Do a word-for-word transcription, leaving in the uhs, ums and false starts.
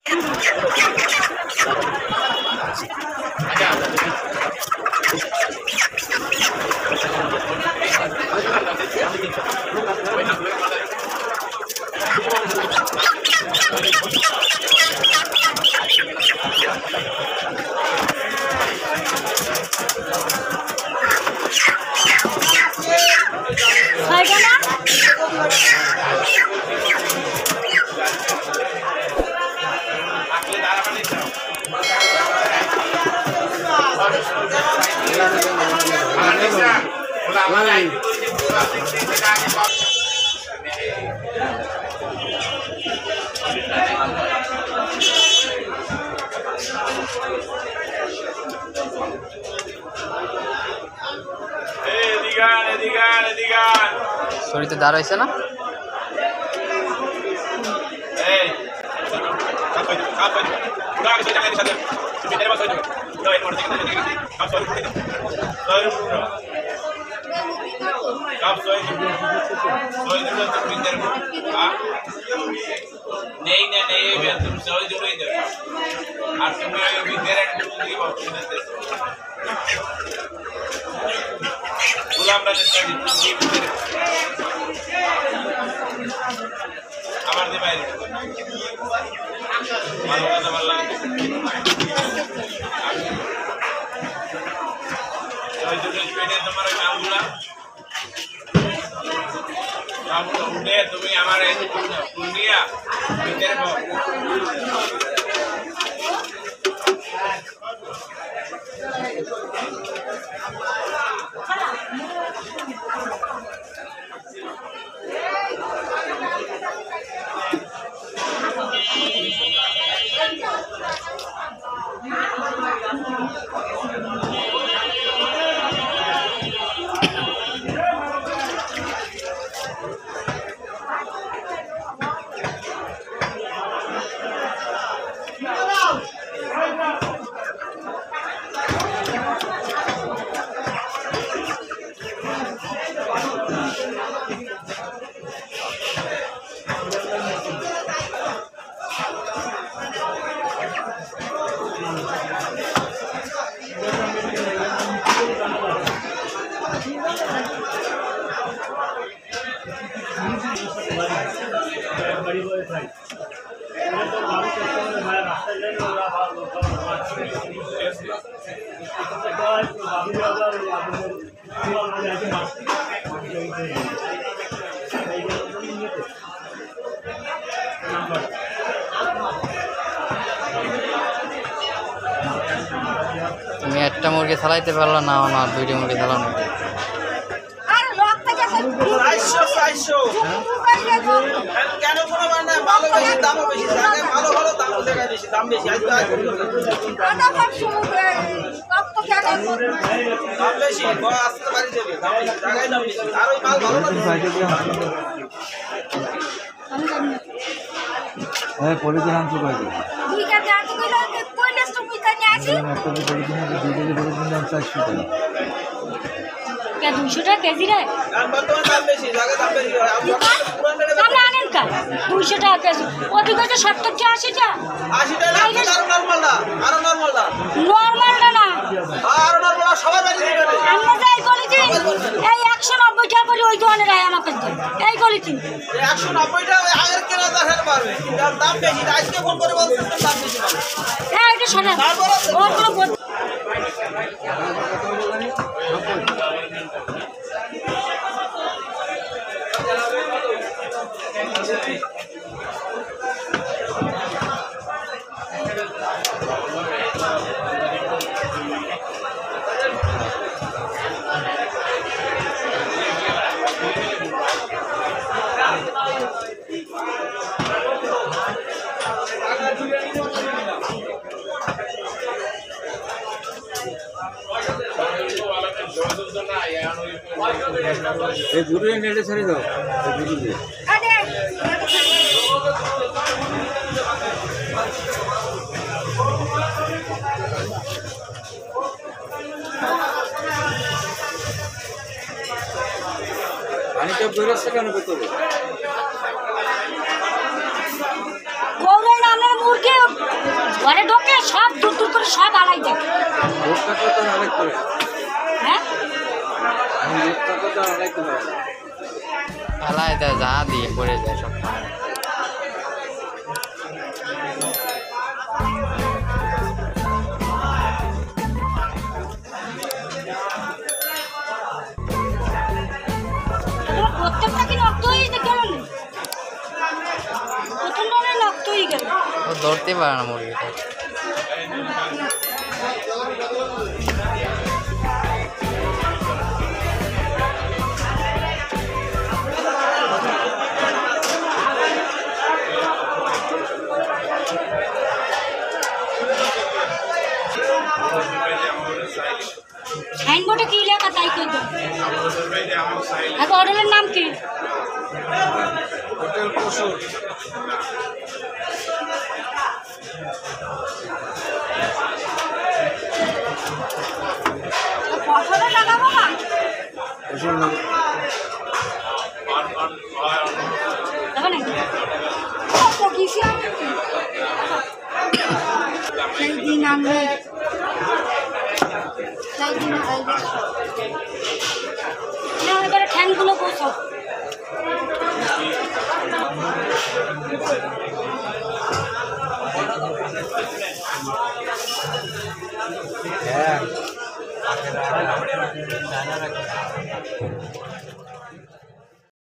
শরীরে দাঁড় হয়েছে না नहीं नहीं नहीं तुम सही जो नहीं दे और तुम भी दे रहे हो की बात सुनते गुलाम राजा जी तुम भी दे আমার দে বাইরে ভালো কথা ভালো লাগে ওই যে পেটে তোমার নামগুলা নামগুলো উঠে তুমি আমার এই দুনিয়া ভিতরে তুমি একটা মুরগি চালাইতে পারলো না না দুইটা মুরগি চালানো কেন কোনো মানে ভালো বেশি দামও বেশি ভালো ভালো দাম দেখা বেশি দাম বেশি দাম বেশি আসতে পারি যাবে জায়গায় দাম বেশি আর ওই মাল ভালো হ্যাঁ পলিথিন আনছো কয়টা দুশো টাকা কেজি রে দুইশো টাকা কেজি ওদিকে হচ্ছে সত্তর টাকা আশি টাকা নর্মালটা না আমরা যাই করেছি এই একশো নব্বই টাকা করে ওই দোকানে রায় আমাকে এই করেছি একশো নব্বই টাকা আগের কেনা দেখাতে পারবে দাম বেশি আজকে ফোন করে বলছেন দাম বেশি হ্যাঁ এটা শোনা ওর কোনো এই গুরু নেটে ছেড়ে দাও গুরু দিয়ে পানি টপ বেরোচ্ছে কেন ভেতরে গৌরের নামে মুরগি মুখটা কত অনেক করে হ্যাঁ মুখটা কত অনেক করে খেলায় তো যা দিয়ে পড়ে যায় সব তোমার প্রত্যেকটা কি রক্ত হয়ে গেল প্রথম রানে রক্ত হয়ে গেল ও ধরতে পারে না মুরগিটা সাইনবোর্ডে কি লেখা তাই কই দাও আর হোটেলের নাম কি হোটেল কসুর ফসলে লাগাবো না কসুর যাবে নাকি ও কিসি সেই দিন আমি সেই দিন না এবারে ঠ্যাংগুলো বসো হ্যাঁ